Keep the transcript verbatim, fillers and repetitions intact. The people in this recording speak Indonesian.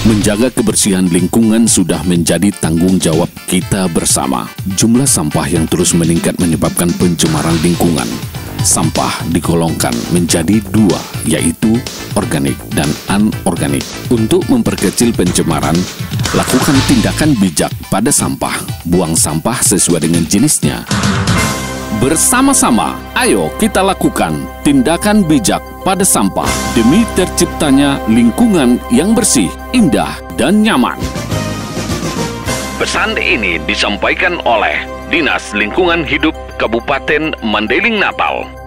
Menjaga kebersihan lingkungan sudah menjadi tanggung jawab kita bersama. Jumlah sampah yang terus meningkat menyebabkan pencemaran lingkungan. Sampah digolongkan menjadi dua, yaitu organik dan anorganik. Untuk memperkecil pencemaran, lakukan tindakan bijak pada sampah. Buang sampah sesuai dengan jenisnya. Bersama-sama, ayo kita lakukan tindakan bijak pada sampah demi terciptanya lingkungan yang bersih, indah, dan nyaman. Pesan ini disampaikan oleh Dinas Lingkungan Hidup Kabupaten Mandailing Natal.